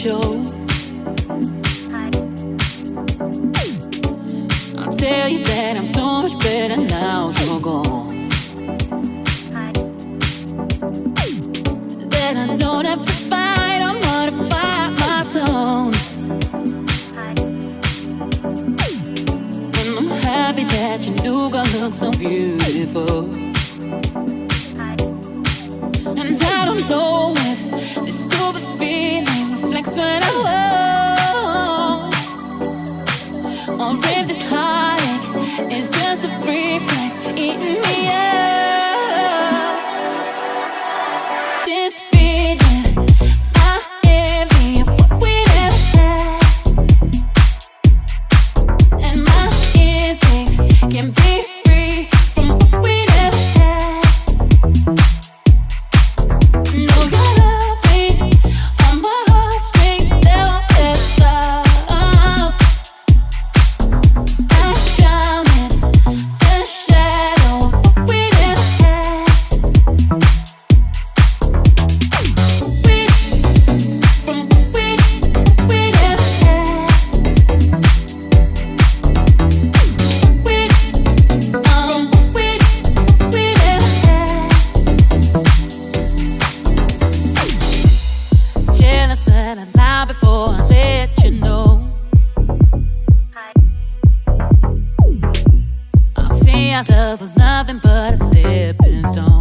show. I'll tell you that I'm so much better now you're gone. That I don't have to fight, I'm gonna fight my tone. And I'm happy that your new girl looks so beautiful. And I don't know if this stupid feeling reflects what I want, or if this heartache is just a reflex eating me up. This feeling I envy of what we never had, and my instincts can be free from what we never had. No, your love ain't on my heartstrings, they'll never stop. I'm drowning in the shadow of what we never had. From what we never had. From what we never had. Jealous, but I lie before I let you know. I see our love was nothing but a stepping stone.